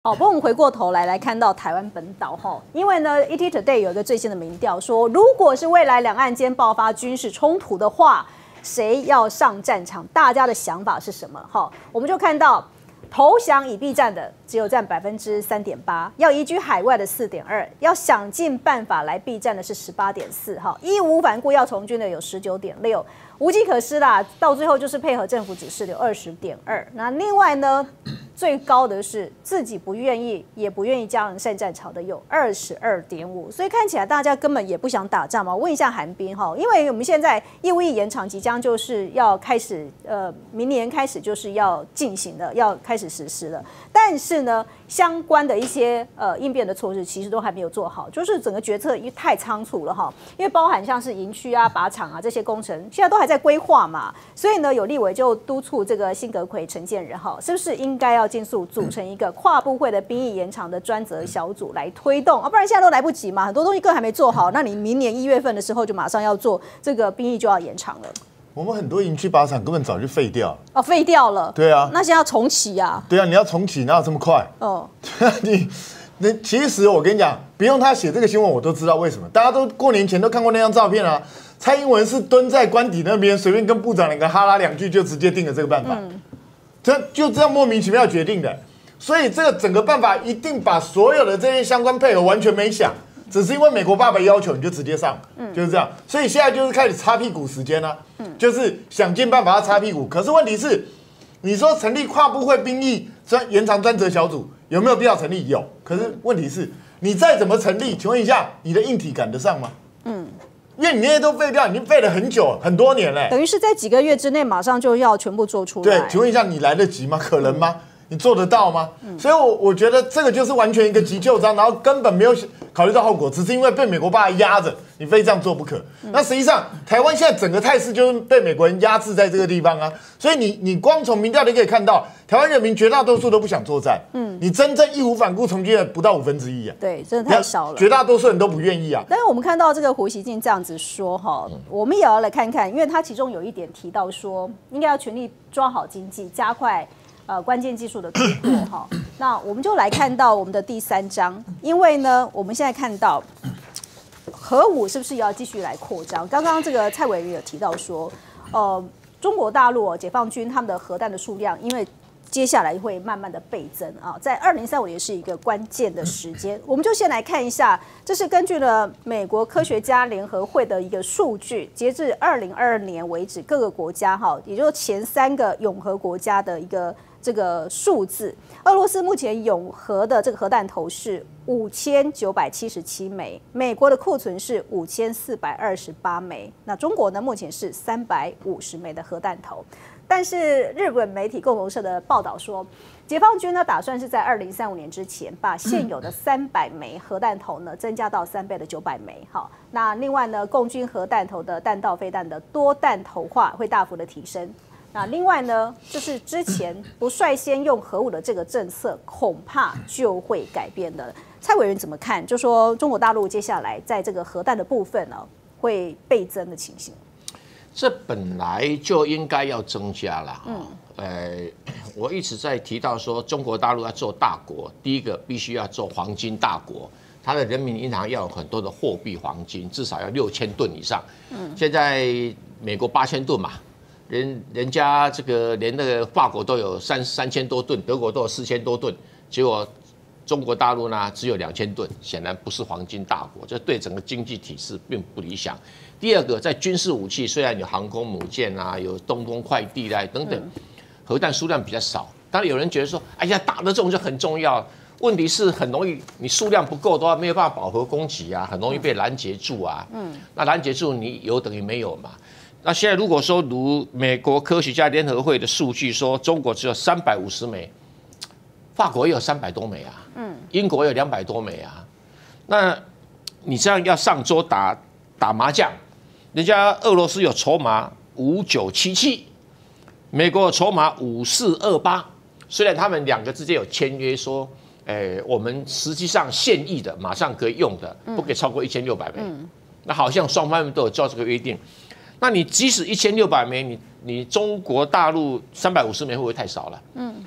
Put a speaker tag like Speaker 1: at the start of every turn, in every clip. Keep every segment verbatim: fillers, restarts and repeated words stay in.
Speaker 1: 好，不过我们回过头来来看到台湾本岛哈，因为呢 ，E T Today 有一个最新的民调说，如果是未来两岸间爆发军事冲突的话，谁要上战场？大家的想法是什么？哈，我们就看到投降以避战的只有占百分之三点八，要移居海外的四点二，要想尽办法来避战的是十八点四，哈，义无反顾要从军的有十九点六。无计可施啦，到最后就是配合政府指示的二十点二。那另外呢，最高的是自己不愿意，也不愿意家人上战场的有二十二点五。所以看起来大家根本也不想打仗嘛。我问一下韩冰哈，因为我们现在义务役延长即将就是要开始，呃，明年开始就是要进行的，要开始实施了。但是呢，相关的一些呃应变的措施其实都还没有做好，就是整个决策太仓促了哈。因为包含像是营区啊、靶场啊这些工程，现在都还在规划嘛，所以呢，有立委就督促这个辛格奎、陈建仁哈，是不是应该要尽速组成一个跨部会的兵役延长的专责小组来推动啊？不然现在都来不及嘛，很多东西更还没做好，那你明年一月份的时候就马上要做这个兵役就要延长了。
Speaker 2: 我们很多营区靶场根本早就废掉
Speaker 1: 哦，废掉了。
Speaker 2: 对啊，
Speaker 1: 那现在要重启啊。
Speaker 2: 对啊，你要重启哪有这么快？哦，你那其实我跟你讲，不用他写这个新闻，我都知道为什么。大家都过年前都看过那张照片啊，蔡英文是蹲在官邸那边，随便跟部长两个哈拉两句，就直接定了这个办法。嗯，这就这样莫名其妙决定的。所以这个整个办法一定把所有的这些相关配合完全没想。只是因为美国爸爸要求，你就直接上，嗯，就是这样。所以现在就是开始擦屁股时间啦，嗯，就是想尽办法要擦屁股。可是问题是，你说成立跨部会兵役专延长专责小组有没有必要成立？有。可是问题是，你再怎么成立，请问一下，你的硬体赶得上吗？嗯，因为你那些都废掉，已经废了很久很多年嘞，
Speaker 1: 等于是在几个月之内马上就要全部做出来。
Speaker 2: 对，请问一下，你来得及吗？可能吗？嗯，你做得到吗？嗯，所以我，我我觉得这个就是完全一个急救章，然后根本没有考虑到后果，只是因为被美国爸压着，你非这样做不可。嗯，那实际上，台湾现在整个态势就是被美国人压制在这个地方啊。所以你你光从民调你可以看到，台湾人民绝大多数都不想作战。嗯，你真正义无反顾从军的不到五分之一啊。
Speaker 1: 对，真的太少了。
Speaker 2: 绝大多数人都不愿意啊。
Speaker 1: 但是我们看到这个胡锡进这样子说哈，我们也要来看看，因为他其中有一点提到说，应该要全力抓好经济，加快。呃，关键技术的突破哈，那我们就来看到我们的第三章，因为呢，我们现在看到核武是不是要继续来扩张？刚刚这个蔡委员有提到说，呃，中国大陆、哦、解放军他们的核弹的数量，因为接下来会慢慢的倍增啊，在二零三五年是一个关键的时间。我们就先来看一下，这是根据了美国科学家联合会的一个数据，截至二零二二年为止，各个国家哈，也就是前三个永和国家的一个。这个数字，俄罗斯目前永和的这个核弹头是五千九百七十七枚，美国的库存是五千四百二十八枚，那中国呢目前是三百五十枚的核弹头。但是日本媒体共同社的报道说，解放军呢打算是在二零三五年之前，把现有的三百枚核弹头呢增加到三倍的九百枚。好，那另外呢，共军核弹头的弹道飞弹的多弹头化会大幅的提升。那另外呢，就是之前不率先用核武的这个政策，恐怕就会改变的。蔡委员怎么看？就说中国大陆接下来在这个核弹的部分呢，会倍增的情形。
Speaker 3: 这本来就应该要增加了。嗯，呃，我一直在提到说，中国大陆要做大国，第一个必须要做黄金大国，它的人民银行要有很多的货币黄金，至少要六千吨以上。嗯，现在美国八千吨嘛。人人家这个连那个法国都有三三千多吨，德国都有四千多吨，结果中国大陆呢只有两千吨，显然不是黄金大国，这对整个经济体制并不理想。第二个，在军事武器虽然有航空母舰啊，有东风快递啊等等，核弹数量比较少。当然有人觉得说，哎呀，打得中就很重要。问题是很容易，你数量不够的话，没有办法饱和供给啊，很容易被拦截住啊。嗯，那拦截住你有等于没有嘛？那现在如果说如美国科学家联合会的数据说，中国只有三百五十枚，法国也有三百多枚啊，嗯，英国有两百多枚啊，那你这样要上桌打打麻将，人家俄罗斯有筹码五九七七，美国有筹码五四二八，虽然他们两个之间有签约说，诶、欸，我们实际上现役的马上可以用的，不可以超过一千六百枚，嗯、那好像双方都有照这个约定。那你即使一千六百枚，你你中国大陆三百五十枚会不会太少了？嗯，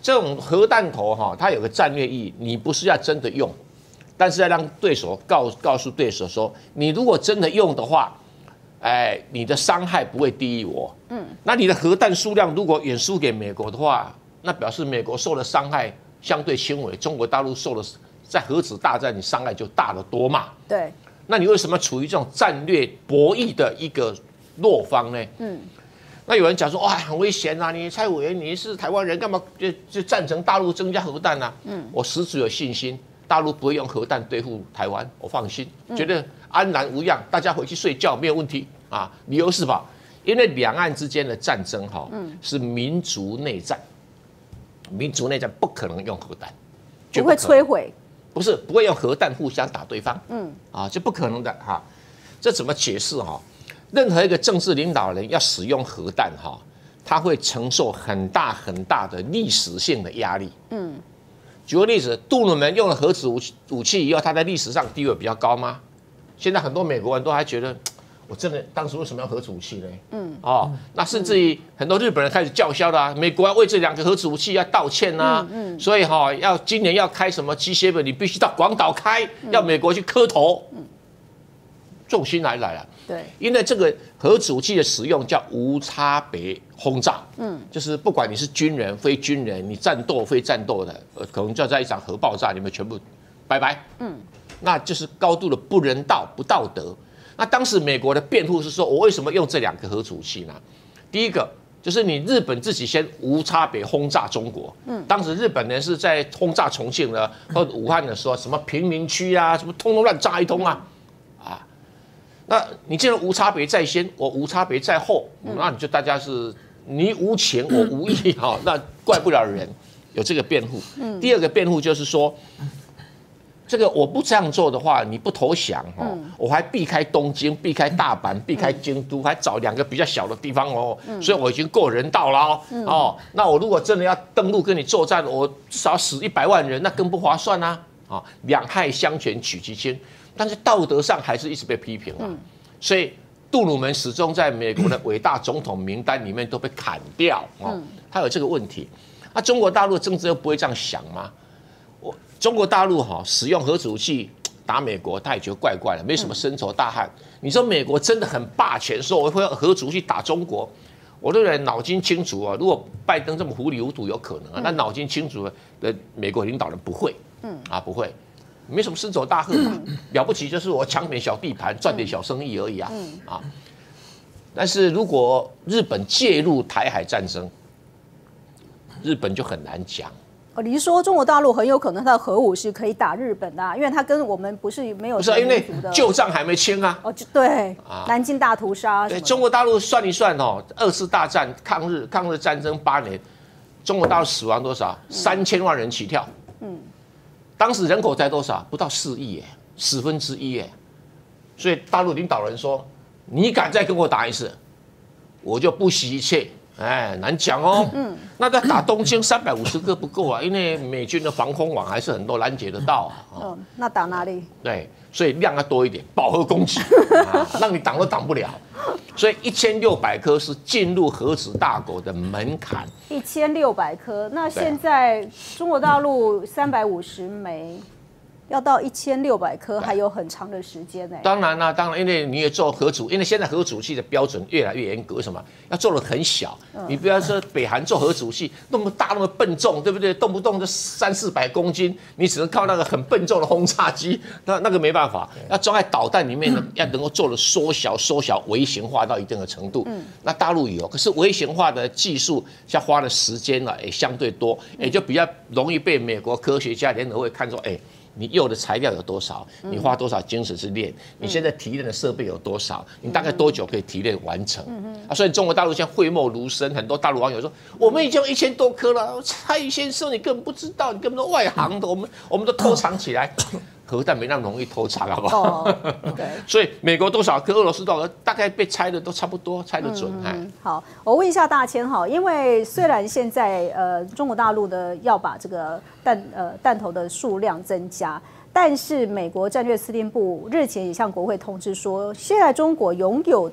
Speaker 3: 这种核弹头哈，它有个战略意义，你不是要真的用，但是要让对手告告诉对手说，你如果真的用的话，哎，你的伤害不会低于我。嗯，那你的核弹数量如果远输给美国的话，那表示美国受的伤害相对轻微，中国大陆受的在核子大战你伤害就大得多嘛。
Speaker 1: 对。
Speaker 3: 那你为什么处于这种战略博弈的一个弱方呢？嗯。那有人讲说，哇，很危险啊！你蔡委员，你是台湾人，干嘛就就赞成大陆增加核弹啊？嗯，我十足有信心，大陆不会用核弹对付台湾，我放心，觉得安然无恙，大家回去睡觉没有问题啊。理由是吧？因为两岸之间的战争哈，是民族内战，民族内战不可能用核弹，
Speaker 1: 不会摧毁，
Speaker 3: 不是不会用核弹互相打对方，嗯，啊，这不可能的哈。这怎么解释哈？任何一个政治领导人要使用核弹哈，他会承受很大很大的历史性的压力。嗯，举个例子，杜鲁门用了核子武器武器以后，他在历史上地位比较高吗？现在很多美国人都还觉得，我真的当时为什么要核子武器呢？嗯，哦，那甚至于很多日本人开始叫嚣啦、啊，美国要为这两个核子武器要道歉啊。嗯嗯，所以哈、哦，要今年要开什么 G 七， 你必须到广岛开，要美国去磕头。嗯，重心哪里来了？
Speaker 1: 对，
Speaker 3: 因为这个核子武器的使用叫无差别轰炸，嗯，就是不管你是军人、非军人，你战斗、非战斗的，呃，可能就在一场核爆炸，你们全部拜拜，嗯，那就是高度的不人道、不道德。那当时美国的辩护是说，我为什么用这两个核子武器呢？第一个就是你日本自己先无差别轰炸中国，嗯，当时日本人是在轰炸重庆呢或者武汉的时候，什么贫民区啊，什么通通乱炸一通啊。那你既然无差别在先，我无差别在后，那你就大家是你无情我无义哈，那怪不了人，有这个辩护。第二个辩护就是说，这个我不这样做的话，你不投降哦，我还避开东京、避开大阪、避开京都，还找两个比较小的地方哦，所以我已经够人道了哦。哦，那我如果真的要登陆跟你作战，我至少死一百万人，那更不划算啊！啊，两害相权取其轻。但是道德上还是一直被批评啊，嗯、所以杜鲁门始终在美国的伟大总统名单里面都被砍掉哦，他有这个问题。那中国大陆的政治又不会这样想吗？我中国大陆哈使用核子武器打美国，他也觉得怪怪的，没什么深仇大恨。嗯、你说美国真的很霸权，说我会用核子武器打中国，我这个人脑筋清楚啊。如果拜登这么糊里糊涂，有可能啊，那脑筋清楚的美国领导人不会，嗯啊不会。没什么深仇大恨嘛，了不起就是我抢点小地盘，赚点小生意而已啊！啊，但是如果日本介入台海战争，日本就很难讲。
Speaker 1: 哦，你是说中国大陆很有可能它的核武是可以打日本的、啊，因为它跟我们不是没有
Speaker 3: 不是、啊、因为旧账还没清啊。
Speaker 1: 哦，对，啊、南京大屠杀。
Speaker 3: 对，中国大陆算一算哦，二次大战抗日抗日战争八年，中国大陆死亡多少？三千万人起跳。嗯。当时人口才多少？不到四亿耶，十分之一耶。所以大陆领导人说：“你敢再跟我打一次，我就不惜一切。”哎，难讲哦。嗯，那在打东京三百五十个不够啊，因为美军的防空网还是很多拦截得到啊。
Speaker 1: 嗯，那打哪里？
Speaker 3: 对，所以量要多一点，饱和攻击，啊、让你挡都挡不了。所以一千六百颗是进入核子大国的门槛。
Speaker 1: 一千六百颗，那现在中国大陆三百五十枚。要到一千六百颗，还有很长的时间呢、欸。
Speaker 3: 当然啦、啊，当然，因为你也做核武，因为现在核武器的标准越来越严格，为什么？要做的很小，嗯、你不要说北韩做核武器那么大那么笨重，对不对？动不动就三四百公斤，你只能靠那个很笨重的轰炸机，那那个没办法。要装在导弹里面呢，要能够做的缩小、缩小、微型化到一定的程度。嗯、那大陆有，可是微型化的技术，像花的时间呢，也相对多，也就比较容易被美国科学家联合会看作，哎。你用的材料有多少？你花多少精神去练？你现在提炼的设备有多少？你大概多久可以提炼完成？啊，所以中国大陆现在讳莫如深，很多大陆网友说，我们已经有一千多颗了。蔡先生，你根本不知道，你根本都外行的，我们我们都偷藏起来。核弹没那么容易偷藏，好不好？哦、对。所以美国多少颗，俄罗斯多少颗，大概被猜的都差不多，猜得准。嗯，
Speaker 1: 好，我问一下大千哈，因为虽然现在呃中国大陆的要把这个弹呃弹头的数量增加，但是美国战略司令部日前也向国会通知说，现在中国拥有的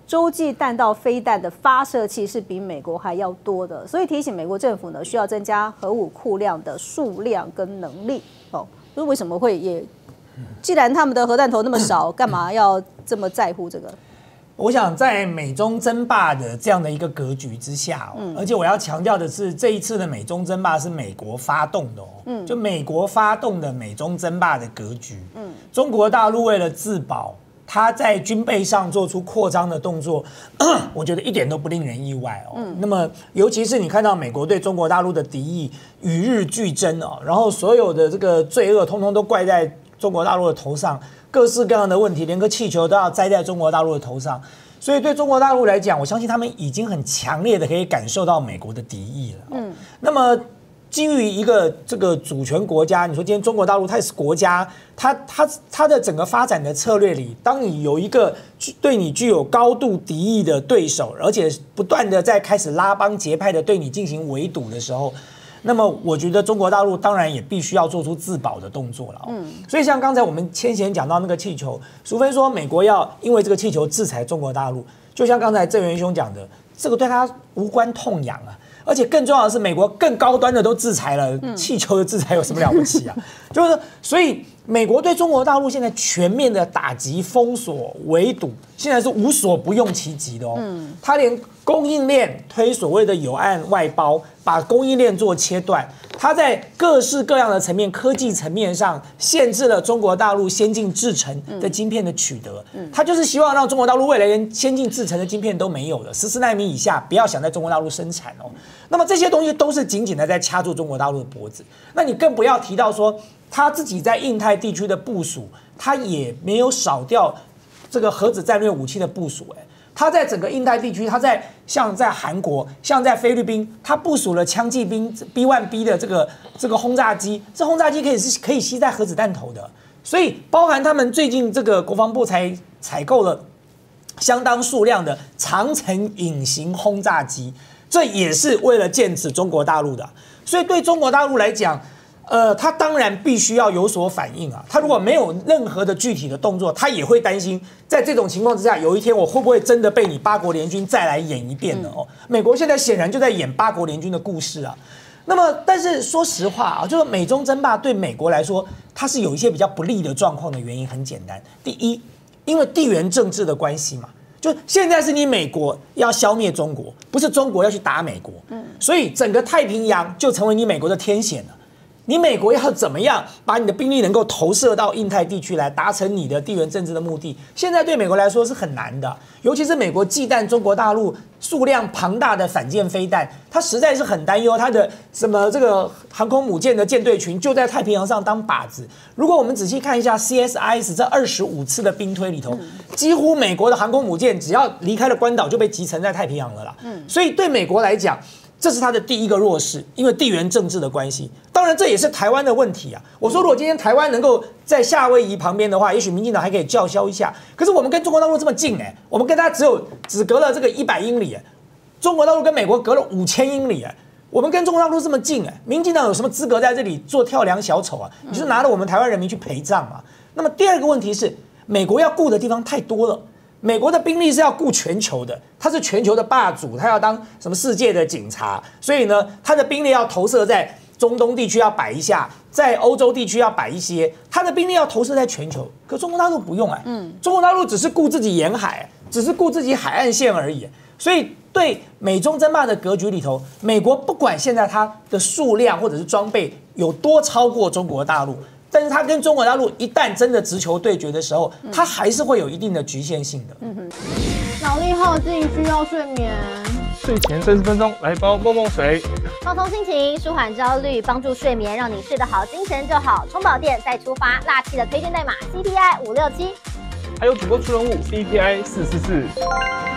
Speaker 1: 洲际弹道飞弹的发射器是比美国还要多的，所以提醒美国政府呢，需要增加核武库量的数量跟能力。哦，所以为什么会也？既然他们的核弹头那么少，干嘛要这么在乎这个？
Speaker 4: 我想在美中争霸的这样的一个格局之下、哦，嗯、而且我要强调的是，这一次的美中争霸是美国发动的哦，嗯、就美国发动的美中争霸的格局。嗯，中国大陆为了自保，他在军备上做出扩张的动作，我觉得一点都不令人意外哦。嗯、那么，尤其是你看到美国对中国大陆的敌意与日俱增哦，然后所有的这个罪恶通通都怪在中国大陆的头上，各式各样的问题，连个气球都要栽在中国大陆的头上，所以对中国大陆来讲，我相信他们已经很强烈的可以感受到美国的敌意了。嗯，那么基于一个这个主权国家，你说今天中国大陆它也是国家，它它它的整个发展的策略里，当你有一个对你具有高度敌意的对手，而且不断的在开始拉帮结派的对你进行围堵的时候，那么我觉得中国大陆当然也必须要做出自保的动作了、哦。嗯，所以像刚才我们先前讲到那个气球，除非说美国要因为这个气球制裁中国大陆，就像刚才郑元兄讲的，这个对他无关痛痒啊。而且更重要的是，美国更高端的都制裁了，嗯、气球的制裁有什么了不起啊？就是所以美国对中国大陆现在全面的打击、封锁、围堵，现在是无所不用其极的哦。嗯，他连供应链推所谓的有案外包，把供应链做切断。他在各式各样的层面，科技层面上限制了中国大陆先进制程的晶片的取得。嗯，他就是希望让中国大陆未来连先进制程的晶片都没有了，十四奈米以下不要想在中国大陆生产哦。那么这些东西都是紧紧的在掐住中国大陆的脖子。那你更不要提到说他自己在印太地区的部署，他也没有少掉这个核子战略武器的部署。哎。他在整个印太地区，他在像在韩国、像在菲律宾，他部署了枪骑兵 B 一 B 的这个这个轰炸机，这轰炸机可以是可以携带核子弹头的，所以包含他们最近这个国防部才采购了相当数量的长程隐形轰炸机，这也是为了剑指中国大陆的。所以对中国大陆来讲，呃，他当然必须要有所反应啊。他如果没有任何的具体的动作，他也会担心，在这种情况之下，有一天我会不会真的被你八国联军再来演一遍呢？哦，美国现在显然就在演八国联军的故事啊。那么，但是说实话啊，就是美中争霸对美国来说，它是有一些比较不利的状况的原因很简单。第一，因为地缘政治的关系嘛。就现在是你美国要消灭中国，不是中国要去打美国，嗯，所以整个太平洋就成为你美国的天险了。你美国要怎么样把你的兵力能够投射到印太地区来，达成你的地缘政治的目的？现在对美国来说是很难的，尤其是美国忌惮中国大陆数量庞大的反舰飞弹，它实在是很担忧它的什么这个航空母舰的舰队群就在太平洋上当靶子。如果我们仔细看一下 C S I S 这二十五次的兵推里头，几乎美国的航空母舰只要离开了关岛就被集成在太平洋了啦。所以对美国来讲，这是他的第一个弱势，因为地缘政治的关系。当然，这也是台湾的问题啊。我说，如果今天台湾能够在夏威夷旁边的话，也许民进党还可以叫嚣一下。可是我们跟中国大陆这么近哎、欸，我们跟他只有只隔了这个一百英里、欸，中国大陆跟美国隔了五千英里哎、欸，我们跟中国大陆这么近哎、欸，民进党有什么资格在这里做跳梁小丑啊？你是拿了我们台湾人民去陪葬嘛？那么第二个问题是，美国要顾的地方太多了。美国的兵力是要顾全球的，他是全球的霸主，他要当什么世界的警察，所以呢，他的兵力要投射在中东地区要摆一下，在欧洲地区要摆一些，他的兵力要投射在全球。可中国大陆不用哎、欸，嗯，中国大陆只是顾自己沿海，只是顾自己海岸线而已。所以对美中争霸的格局里头，美国不管现在它的数量或者是装备有多超过中国大陆。但是它跟中国大陆一旦真的直球对决的时候，它还是会有一定的局限性的。嗯哼，
Speaker 5: 脑力耗尽，需要睡眠。
Speaker 6: 睡前三十分钟来一包梦梦水，
Speaker 5: 放松心情，舒缓焦虑，帮助睡眠，让你睡得好，精神就好。充饱电再出发，辣气的推荐代码 C P I 五六七，
Speaker 6: 还有主播出人物 C P I 四四四。